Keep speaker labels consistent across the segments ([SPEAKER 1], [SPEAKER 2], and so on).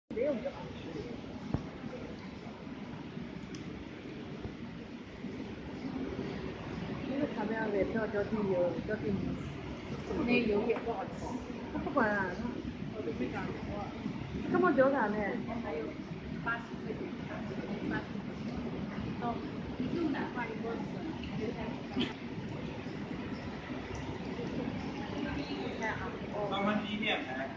[SPEAKER 1] 没有的吧？那个他们买票交订油，交订那油也不好吃。他不管啊，我都没敢说。这么久啥呢？还有80块钱，到又难换一波吃。
[SPEAKER 2] 三分之一面排，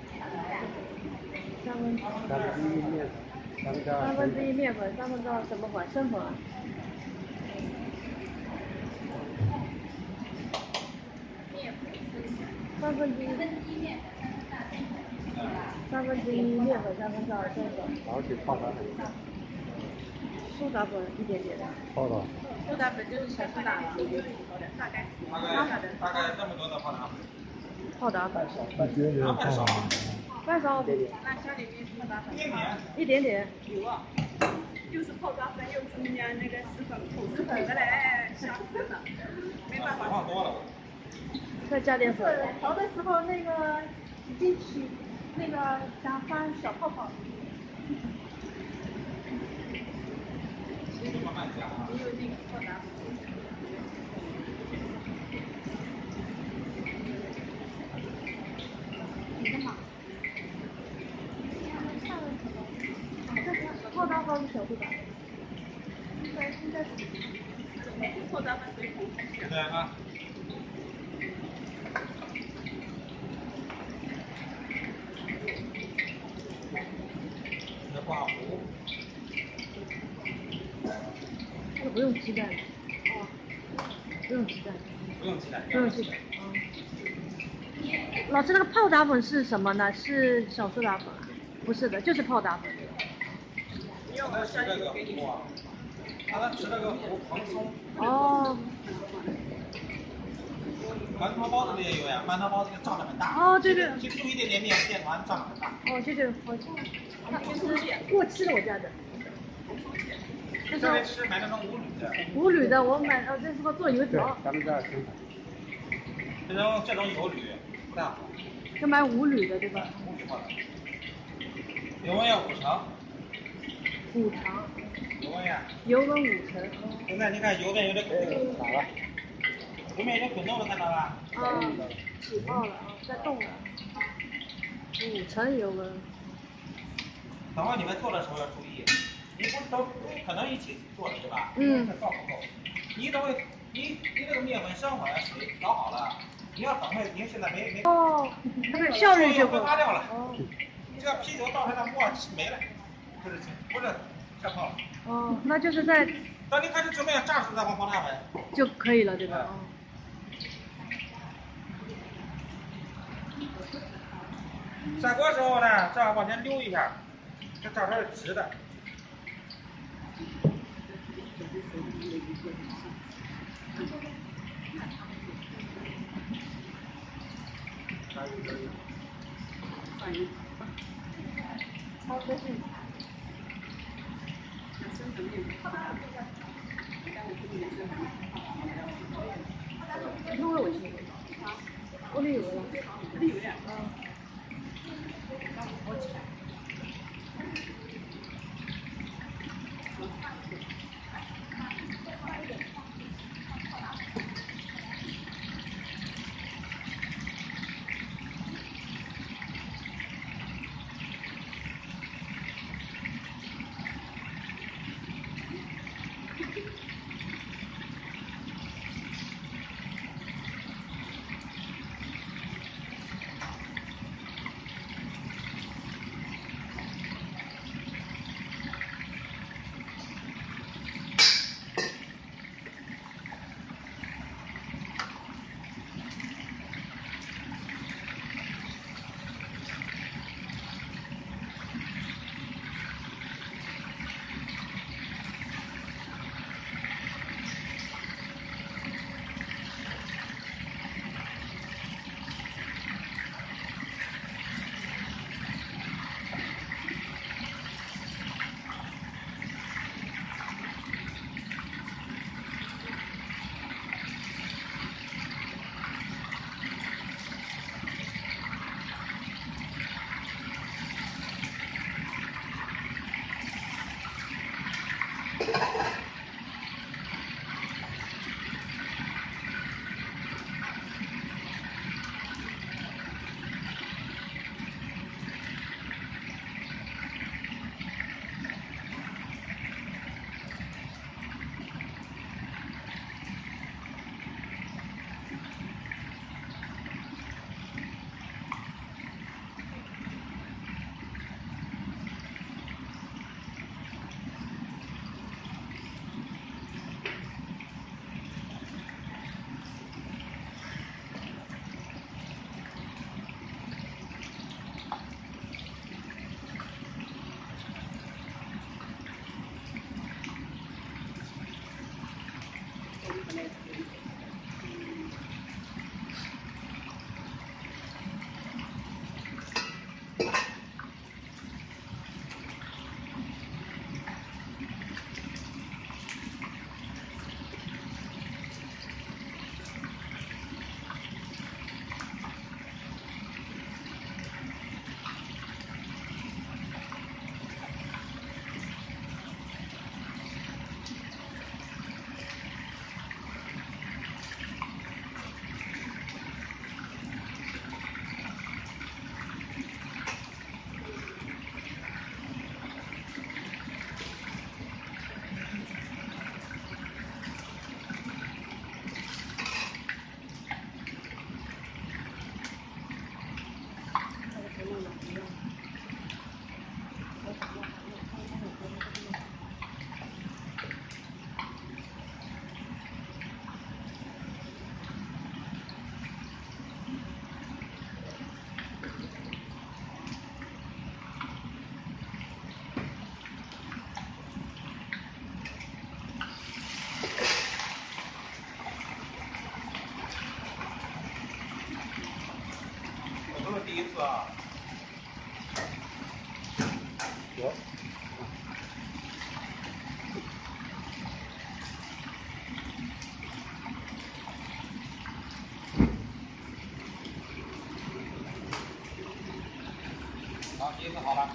[SPEAKER 1] 三分之一面粉，三分之二什么粉？生粉啊？三分之一面粉，三分之一面粉，三分之二生粉。
[SPEAKER 3] 然后去泡打粉，
[SPEAKER 1] 苏打粉一点点。
[SPEAKER 3] 泡的。
[SPEAKER 1] 苏打粉就是小苏打了，大概
[SPEAKER 2] 这么多的泡打粉，
[SPEAKER 1] 泡打粉，
[SPEAKER 3] 一点点
[SPEAKER 2] 太少了，
[SPEAKER 1] 半勺，
[SPEAKER 4] 那家里面泡打粉，
[SPEAKER 1] 一点点。
[SPEAKER 4] 有啊，又是泡打粉，又是人家那个石粉口石粉的嘞，吓死人了，没办法。
[SPEAKER 2] 放多了。
[SPEAKER 1] 再加点粉。
[SPEAKER 4] 调的时候那个已经起那个想翻小泡泡。
[SPEAKER 2] 慢慢加啊。
[SPEAKER 4] 只有那个泡打粉。你干嘛？
[SPEAKER 1] 泡打粉是小苏打。
[SPEAKER 4] 应该是怎么去泡打粉水桶才行？
[SPEAKER 2] 对啊。这挂糊。
[SPEAKER 1] 这个不用鸡蛋。哦。不用鸡蛋。
[SPEAKER 2] 不用鸡蛋。
[SPEAKER 1] 不用鸡蛋。老师，那个泡打粉是什么呢？是小苏打粉啊？不是的，就是泡打粉对吧？
[SPEAKER 2] 让它吃这个糊啊，让它吃这个糊蓬松。
[SPEAKER 1] 哦。
[SPEAKER 2] 馒头包子里也有呀，馒头包子胀得很大。
[SPEAKER 1] 哦，对对。
[SPEAKER 2] 就一点点面团胀得很大。
[SPEAKER 1] 哦，对对，好像过期了我家的。
[SPEAKER 2] 这里吃买那种无铝的。
[SPEAKER 1] 无铝的，我买了，这是个做油条。
[SPEAKER 3] 咱们这儿生产。
[SPEAKER 2] 这种有铝不大好。
[SPEAKER 1] 就买无铝的对吧？
[SPEAKER 2] 无铝泡的。油温要5成。
[SPEAKER 1] 5成。
[SPEAKER 2] 油温呀。
[SPEAKER 1] 油温5成。
[SPEAKER 2] 现在你看油面有点滚。
[SPEAKER 3] 咋了？
[SPEAKER 2] 油面有点滚动了，看到吧？
[SPEAKER 1] 起泡了在动了。5成油温。
[SPEAKER 2] 等会你们做的时候要注意，你不可能一起做的对吧？
[SPEAKER 1] 嗯。
[SPEAKER 2] 这造不够。你这个面粉生好了，水调好了，你要等会您现在没。
[SPEAKER 1] 哦，那个效率就
[SPEAKER 2] 会发掉了。
[SPEAKER 1] 哦。
[SPEAKER 2] 这个啤酒倒出来的沫没了，不是下泡了。
[SPEAKER 1] 哦，那就是在。
[SPEAKER 2] 当你开始准备炸时再放泡打粉
[SPEAKER 1] 就可以了，对吧？
[SPEAKER 2] 下锅时候呢，这样往前溜一下，这照片是直的。
[SPEAKER 1] 超高兴。弄了我去。我里有了。
[SPEAKER 4] 里有点。
[SPEAKER 1] 我起来。
[SPEAKER 2] 我都是第一次啊。
[SPEAKER 3] 有。
[SPEAKER 2] 好，第一次好了。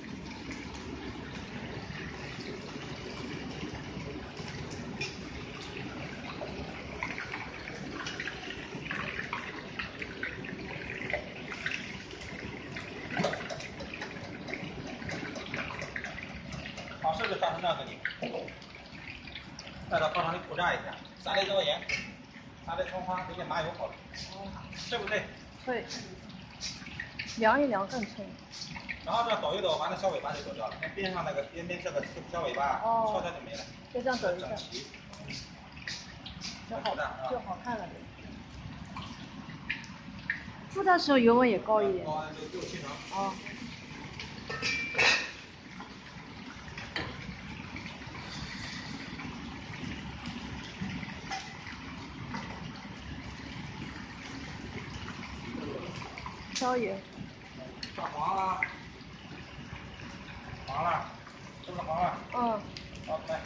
[SPEAKER 2] 好，是不是炸成这样给你？再到烤箱里复炸一下，撒点椒盐，撒点葱花，给点麻油好了，对不对？
[SPEAKER 1] 对，凉一凉更脆。
[SPEAKER 2] 然后这抖一抖，把那小尾巴就抖掉了，那边上那个边这个小尾巴悄悄就没了，
[SPEAKER 1] 就这样抖一下，
[SPEAKER 2] 整齐，
[SPEAKER 1] 就好看了。复炸时候油温也高一点。
[SPEAKER 2] 高6、7成。
[SPEAKER 1] 哦。椒盐。
[SPEAKER 2] 上黄了，黄了，是不是黄了？
[SPEAKER 1] 嗯。
[SPEAKER 2] 好，来。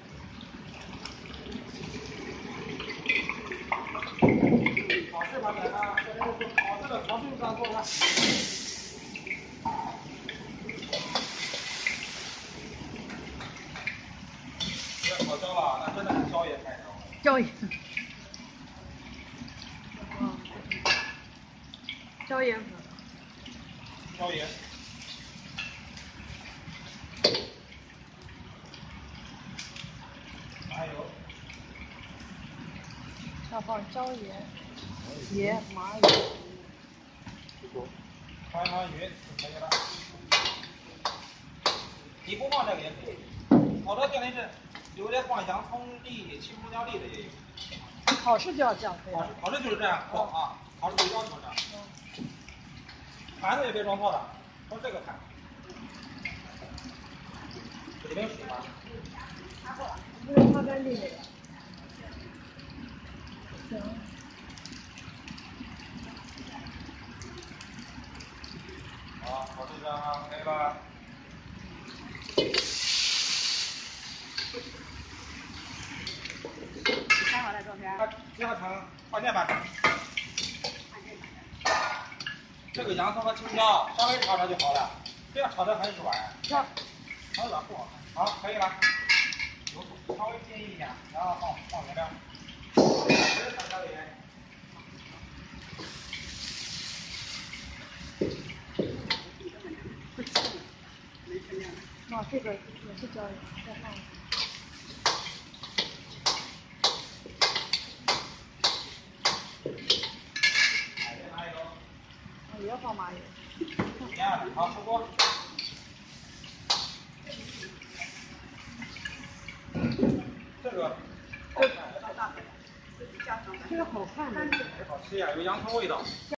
[SPEAKER 2] 考试吧，咱们现在是考试的考试上做的。别烤焦了，那真的是椒盐排条。
[SPEAKER 1] 椒盐。椒盐粉。
[SPEAKER 2] 椒盐。麻油。
[SPEAKER 1] 要放椒盐、盐、麻油。
[SPEAKER 2] 翻完匀就可以了。你不放这个也可以，好多店里是有的放洋葱粒、青胡椒粒的也有。
[SPEAKER 1] 考试就要这样对吧？
[SPEAKER 2] 考试就是这样做啊，考试就要求这样。盘子也别装错了，说这个盘。里面有水吗？
[SPEAKER 1] 擦过了，没有擦干净那个。行。
[SPEAKER 2] 好，考试这样啊，可以了。
[SPEAKER 4] 拍好了照片。
[SPEAKER 2] 它加成换电版的。这个洋葱和青椒稍微炒炒就好了，不要炒得很软。炒得软不好看。好，可以了。 油稍微偏一点，然后放原料。放椒盐。
[SPEAKER 1] 哦，这个也是椒盐，再放。
[SPEAKER 2] 麻油。
[SPEAKER 1] 哦，也要放麻油。
[SPEAKER 2] 一样的，好，出锅。这个。
[SPEAKER 1] 这个好看的。
[SPEAKER 2] 好吃呀，有洋葱味道。